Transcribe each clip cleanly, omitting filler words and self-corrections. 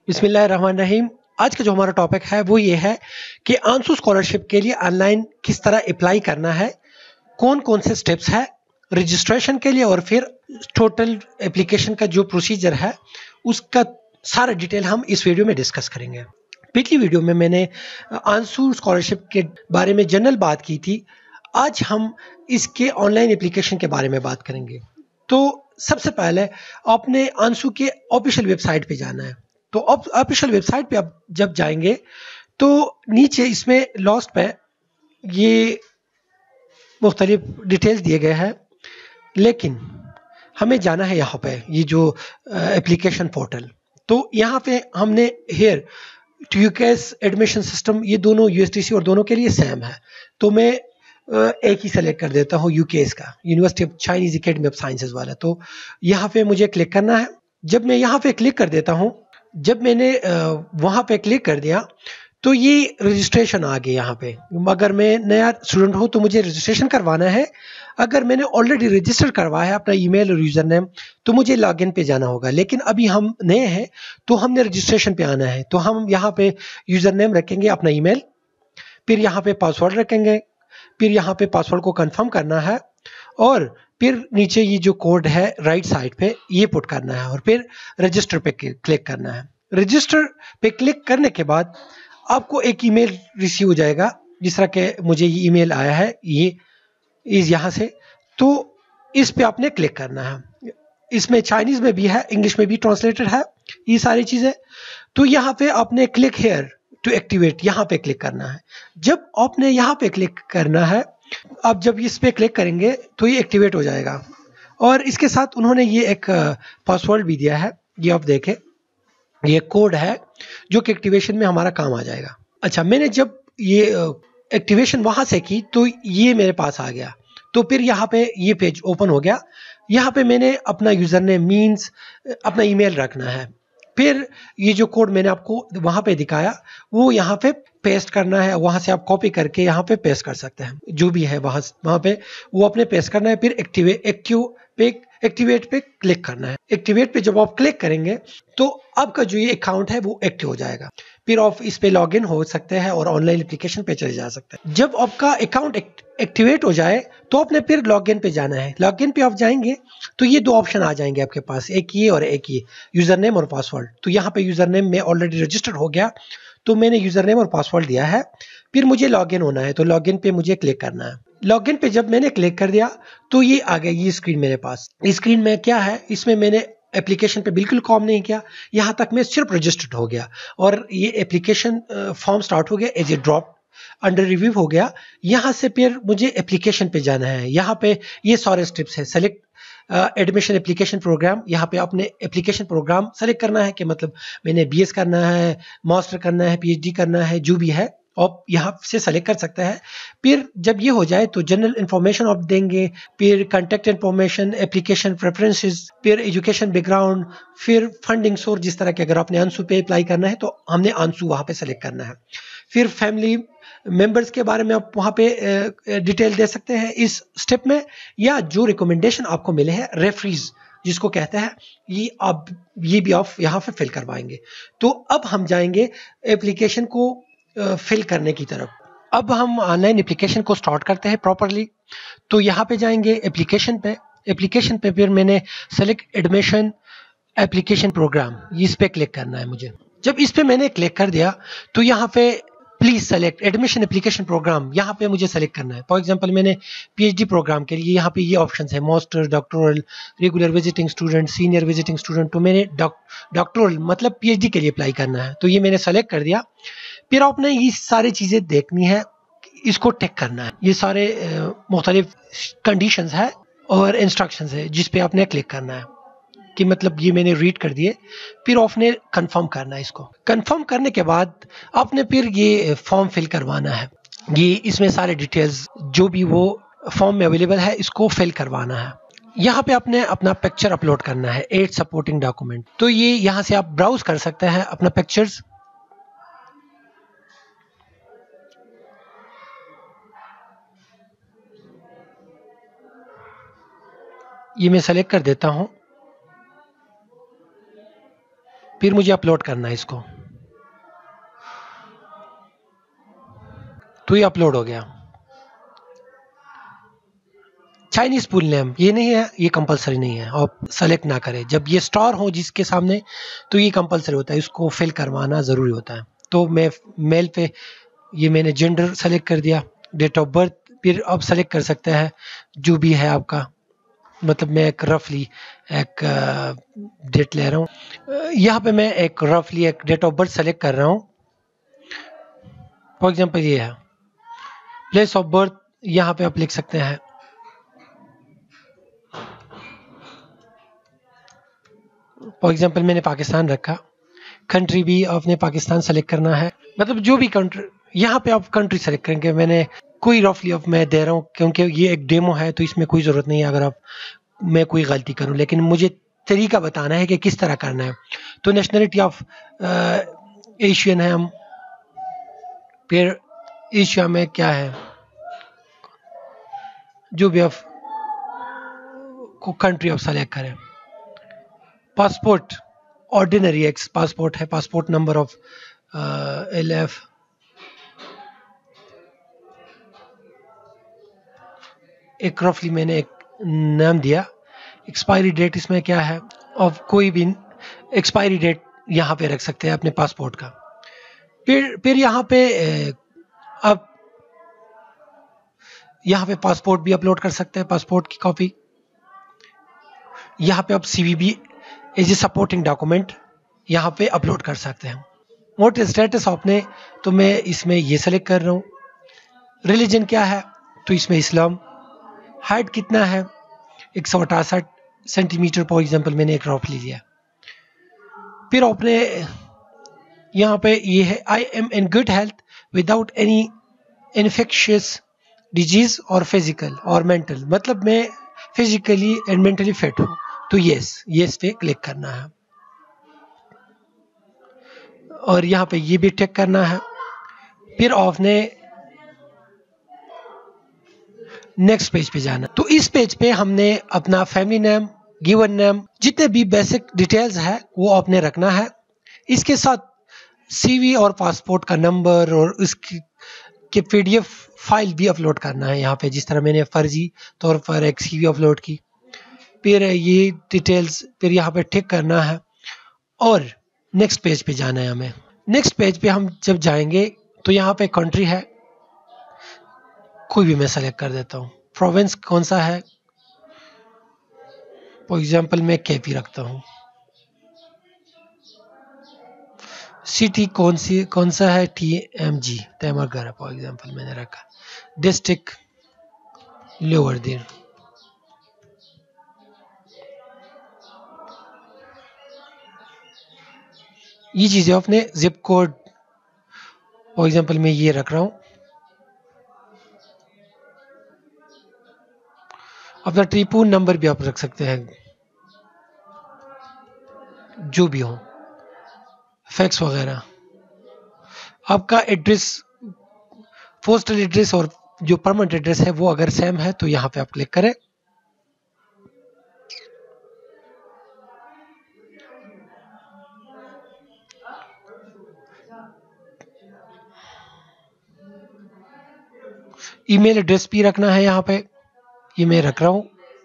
बिस्मिल्लाहिर्रहमानिर्रहीम। आज का जो हमारा टॉपिक है वो ये है कि आंसू स्कॉलरशिप के लिए ऑनलाइन किस तरह अप्लाई करना है, कौन कौन से स्टेप्स है रजिस्ट्रेशन के लिए और फिर टोटल एप्लीकेशन का जो प्रोसीजर है उसका सारा डिटेल हम इस वीडियो में डिस्कस करेंगे। पिछली वीडियो में मैंने आंसू स्कॉलरशिप के बारे में जनरल बात की थी। आज हम इसके ऑनलाइन एप्लीकेशन के बारे में बात करेंगे। तो सबसे पहले आपने आंसू के ऑफिशियल वेबसाइट पे जाना है। तो ऑफिशियल वेबसाइट पे आप जब जाएंगे तो नीचे इसमें लास्ट पे ये मुख्तलिफ डिटेल्स दिए गए हैं, लेकिन हमें जाना है यहाँ पे ये जो एप्लीकेशन पोर्टल। तो यहाँ पे हमने here two UCAS admission system, ये दोनों यूएसटीसी और दोनों के लिए सेम है। तो मैं एक ही सेलेक्ट कर देता हूँ, यूकेएस का, University of Chinese Academy of Sciences वाला। तो यहाँ पे मुझे क्लिक करना है। जब मैं यहाँ पे क्लिक कर देता हूँ, जब मैंने वहाँ पे क्लिक कर दिया तो ये रजिस्ट्रेशन आ गया यहाँ पे। अगर मैं नया स्टूडेंट हूँ तो मुझे रजिस्ट्रेशन करवाना है। अगर मैंने ऑलरेडी रजिस्टर करवाया है अपना ईमेल और यूज़र नेम तो मुझे लॉगिन पे जाना होगा। लेकिन अभी हम नए हैं तो हमने रजिस्ट्रेशन पे आना है। तो हम यहाँ पे यूज़र नेम रखेंगे अपना ईमेल, फिर यहाँ पे पासवर्ड रखेंगे, फिर यहाँ पे पासवर्ड को कंफर्म करना है और फिर नीचे ये जो कोड है राइट साइड पे ये पुट करना है और फिर रजिस्टर पे क्लिक करना है। रजिस्टर पे क्लिक करने के बाद आपको एक ईमेल रिसीव हो जाएगा, जिस तरह के मुझे ये ईमेल आया है ये इस यहाँ से। तो इस पे आपने क्लिक करना है। इसमें चाइनीज में भी है, इंग्लिश में भी ट्रांसलेटेड है ये सारी चीजें। तो यहाँ पे आपने क्लिक हेयर टू एक्टिवेट, यहाँ पे क्लिक करना है। जब आपने यहाँ पे क्लिक करना है, अब जब इस पे क्लिक करेंगे तो ये एक्टिवेट हो जाएगा और इसके साथ उन्होंने ये एक पासवर्ड भी दिया है। ये आप देखें, ये कोड है जो कि एक्टिवेशन में हमारा काम आ जाएगा। अच्छा, मैंने जब ये एक्टिवेशन वहां से की तो ये मेरे पास आ गया। तो फिर यहाँ पे ये पेज ओपन हो गया। यहाँ पे मैंने अपना यूजर नेम मीन्स अपना ईमेल रखना है। फिर ये जो कोड मैंने आपको वहां पे दिखाया वो यहाँ पे पेस्ट करना है। वहां से आप कॉपी करके यहाँ पे पेस्ट कर सकते हैं, जो भी है वहां पे वो अपने पेस्ट करना है। फिर एक्टिवेट पे क्लिक करना है। एक्टिवेट पे जब आप क्लिक करेंगे तो आपका जो ये अकाउंट है वो एक्टिव हो जाएगा। फिर आप इस पे लॉगिन हो सकते हैं और ऑनलाइन एप्लीकेशन पे चले जा सकते हैं। जब आपका अकाउंट एक्टिवेट हो जाए तो आपने फिर लॉगिन पे जाना है। लॉगिन पे आप जाएंगे तो ये दो ऑप्शन आ जाएंगे आपके पास, एक ये और एक ये, यूजर नेम और पासवर्ड। तो यहाँ पे यूजर नेम में ऑलरेडी रजिस्टर्ड हो गया तो मैंने यूजर नेम और पासवर्ड दिया है। फिर मुझे लॉगिन होना है तो लॉगिन पे मुझे क्लिक करना है। लॉगिन पे जब मैंने क्लिक कर दिया तो ये आ गया ये स्क्रीन मेरे पास। इस स्क्रीन में क्या है, इसमें मैंने एप्लीकेशन पे बिल्कुल काम नहीं किया, यहाँ तक मैं सिर्फ रजिस्टर्ड हो गया और ये एप्लीकेशन फॉर्म स्टार्ट हो गया, as a drop under review हो गया। यहाँ से फिर मुझे एप्लीकेशन पे जाना है। यहाँ पे ये सारे स्टेप्स है। सेलेक्ट एडमिशन एप्लीकेशन प्रोग्राम, यहाँ पे आपने एप्लीकेशन प्रोग्राम सेलेक्ट करना है कि मतलब मैंने बीएस करना है, मास्टर करना है, पीएचडी करना है, जो भी है आप यहाँ से सेलेक्ट कर सकते हैं। फिर जब ये हो जाए तो जनरल इंफॉर्मेशन आप देंगे, फिर कॉन्टैक्ट इंफॉर्मेशन, एप्लीकेशन प्रेफरेंसेस, फिर एजुकेशन बैकग्राउंड, फिर फंडिंग सोर्स। जिस तरह के अगर आपने आंसू पे अप्लाई करना है तो हमने आंसू वहाँ पे सेलेक्ट करना है। फिर फैमिली मेंबर्स के बारे में आप वहाँ पे डिटेल दे सकते हैं इस स्टेप में, या जो रिकमेंडेशन आपको मिले हैं रेफरीज जिसको कहते हैं, ये भी आप यहाँ पे फिल करवाएंगे। तो अब हम जाएंगे एप्लीकेशन को फिल करने की तरफ। अब हम ऑनलाइन एप्लीकेशन को स्टार्ट करते हैं प्रॉपरली। तो यहाँ पे जाएंगे एप्लीकेशन पे फिर मैंने सेलेक्ट एडमिशन एप्लीकेशन प्रोग्राम, इस पे क्लिक करना है मुझे। जब इस पे मैंने क्लिक कर दिया तो यहाँ पे please select admission application programme, यहाँ पे मुझे सेलेक्ट करना है। फॉर एग्जांपल मैंने पीएचडी प्रोग्राम के लिए यहाँ पे ये ऑप्शंस है, master, doctoral, regular visiting student, senior visiting student. तो मैंने डॉक्टोरल मतलब पीएचडी के लिए अप्लाई करना है, तो ये मैंने सेलेक्ट कर दिया। फिर आपने ये सारी चीजें देखनी है, इसको टिक करना है। ये सारे मुख्तलिफ कंडीशंस है और इंस्ट्रक्शंस है जिस पे आपने क्लिक करना है कि मतलब ये मैंने रीड कर दिए। फिर आपने कंफर्म करना है। इसको कंफर्म करने के बाद आपने फिर ये फॉर्म फिल करवाना है। ये इसमें सारे डिटेल्स जो भी वो फॉर्म में अवेलेबल है इसको फिल करवाना है। यहाँ पे आपने अपना पिक्चर अपलोड करना है, 8 सपोर्टिंग डॉक्यूमेंट। तो ये यहाँ से आप ब्राउज कर सकते हैं अपना पिक्चर्स। ये मैं सेलेक्ट कर देता हूँ। फिर मुझे अपलोड करना है इसको, तो ये अपलोड हो गया। चाइनीज फुल नेम ये नहीं है, ये कंपलसरी नहीं है, आप सेलेक्ट ना करें। जब ये स्टार हो जिसके सामने तो ये कंपलसरी होता है, इसको फिल करवाना ज़रूरी होता है। तो मैं मेल पे ये मैंने जेंडर सेलेक्ट कर दिया, डेट ऑफ बर्थ फिर आप सेलेक्ट कर सकते हैं जो भी है आपका, मतलब मैं एक रफली एक डेट ले रहा हूँ। यहाँ पे मैं एक रफली एक डेट ऑफ बर्थ सेलेक्ट कर रहा हूँ। फॉर एग्जांपल ये है प्लेस ऑफ बर्थ, यहाँ पे आप लिख सकते हैं फॉर एग्जांपल मैंने पाकिस्तान रखा। कंट्री भी आपने पाकिस्तान सेलेक्ट करना है, मतलब जो भी कंट्री, यहाँ पे आप कंट्री सेलेक्ट करेंगे। मैंने कोई रफली ऑफ मैं दे रहा हूँ क्योंकि ये एक डेमो है, तो इसमें कोई ज़रूरत नहीं है अगर आप मैं कोई गलती करूं, लेकिन मुझे तरीका बताना है कि किस तरह करना है। तो नेशनलिटी ऑफ एशियन है हम, फिर एशिया में क्या है जो भी आप को कंट्री आप सेलेक्ट करें। पासपोर्ट ऑर्डिनरी एक्स पासपोर्ट है, पासपोर्ट नंबर ऑफ LF, एक रफली मैंने एक नाम दिया। एक्सपायरी डेट इसमें क्या है, और कोई भी एक्सपायरी डेट यहाँ पे रख सकते हैं अपने पासपोर्ट का। फिर यहाँ पे अब यहाँ पे पासपोर्ट भी अपलोड कर सकते हैं, पासपोर्ट की कॉपी। यहाँ पे आप CV भी एज ए सपोर्टिंग डॉक्यूमेंट यहाँ पे अपलोड कर सकते हैं। वोट स्टेटस आपने, तो मैं इसमें ये सेलेक्ट कर रहा हूँ। रिलीजन क्या है, तो इसमें इस्लाम। हाइट कितना है, 168 सेंटीमीटर फॉर एग्जांपल मैंने एक रफ ले लिया। फिर आपने यहाँ पे ये है I am in good health without any infectious disease और फिजिकल और मेंटल, मतलब मैं फिजिकली एंड मेंटली फिट हूँ, तो यस पे क्लिक करना है। और यहाँ पे ये भी टिक करना है। फिर आपने नेक्स्ट पेज पे जाना। तो इस पेज पे हमने अपना फैमिली नेम, गिवन नेम, जितने भी बेसिक डिटेल्स है वो आपने रखना है। इसके साथ CV और पासपोर्ट का नंबर और उसकी के PDF फाइल भी अपलोड करना है यहाँ पे, जिस तरह मैंने फर्जी तौर पर एक CV अपलोड की। फिर ये डिटेल्स फिर यहाँ पे टिक करना है और नेक्स्ट पेज पे जाना है हमें। नेक्स्ट पेज पे हम जब जाएंगे तो यहाँ पे कंट्री है, कोई भी मैं सेलेक्ट कर देता हूँ। प्रोविंस कौन सा है, फॉर एग्जांपल मैं KP रखता हूँ। सिटी कौन सा है, TMG तैमरगढ़ फॉर एग्जांपल मैंने रखा। डिस्ट्रिक्ट लोअर दिन। ये चीजें अपने जिप कोड फॉर एग्जांपल मैं ये रख रहा हूँ। अपना टेलीफोन नंबर भी आप रख सकते हैं, जो भी हो, फैक्स वगैरह। आपका एड्रेस, पोस्टल एड्रेस और जो परमानेंट एड्रेस है वो अगर सेम है तो यहाँ पे आप क्लिक करें। ईमेल एड्रेस भी रखना है यहाँ पे, ये मैं रख रहा हूँ।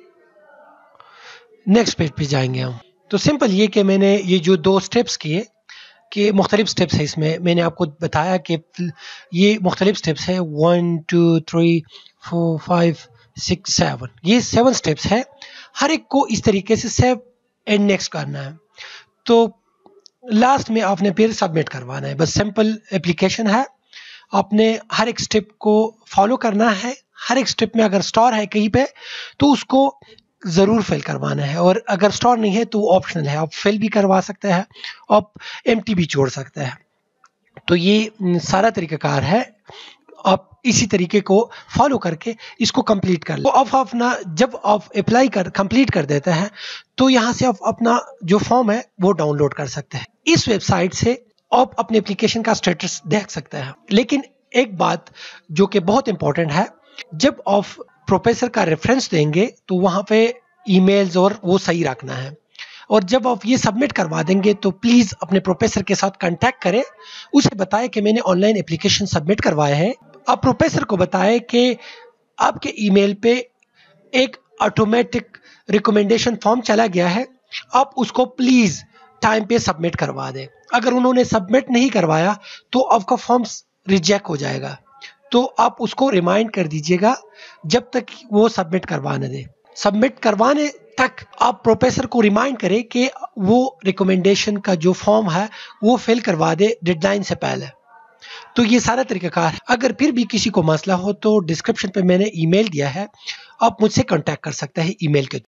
नेक्स्ट पेज पे जाएंगे हम। तो सिंपल ये कि मैंने ये जो 2 स्टेप्स किए कि मुख्तलिफ स्टेप्स है इसमें, मैंने आपको बताया कि ये मुख्तलिफ स्टेप्स है 1 2 3 4 5 6 7, ये 7 स्टेप्स है। हर एक को इस तरीके से सेव एंड नेक्स्ट करना है। तो लास्ट में आपने फिर सबमिट करवाना है। बस सिंपल एप्लीकेशन है, आपने हर एक स्टेप को फॉलो करना है। हर एक स्टेप में अगर स्टार है कहीं पे तो उसको ज़रूर फिल करवाना है, और अगर स्टार नहीं है तो ऑप्शनल है, आप फिल भी करवा सकते हैं, आप एम्प्टी भी छोड़ सकते हैं। तो ये सारा तरीकाकार है, आप इसी तरीके को फॉलो करके इसको कंप्लीट कर लो। अब अपना जब आप अप्लाई कंप्लीट कर देते हैं तो यहाँ से आप अपना जो फॉर्म है वो डाउनलोड कर सकते हैं। इस वेबसाइट से आप अपने एप्लीकेशन का स्टेटस देख सकते हैं। लेकिन एक बात जो कि बहुत इंपॉर्टेंट है, जब आप प्रोफेसर का रेफरेंस देंगे तो वहाँ पे ईमेल्स और वो सही रखना है। और जब आप ये सबमिट करवा देंगे तो प्लीज़ अपने प्रोफेसर के साथ कांटेक्ट करें, उसे बताएं कि मैंने ऑनलाइन एप्लीकेशन सबमिट करवाया है। आप प्रोफेसर को बताएं कि आपके ईमेल पे एक ऑटोमेटिक रिकमेंडेशन फॉर्म चला गया है, आप उसको प्लीज़ टाइम पे सबमिट करवा दें। अगर उन्होंने सबमिट नहीं करवाया तो आपका फॉर्म रिजेक्ट हो जाएगा, तो आप उसको रिमाइंड कर दीजिएगा जब तक वो सबमिट करवाने दे। सबमिट करवाने तक आप प्रोफेसर को रिमाइंड करें कि वो रिकमेंडेशन का जो फॉर्म है वो फिल करवा दे डेडलाइन से पहले। तो ये सारा तरीकाकार है। अगर फिर भी किसी को मसला हो तो डिस्क्रिप्शन पे मैंने ईमेल दिया है, आप मुझसे कांटेक्ट कर सकते हैं ईमेल के।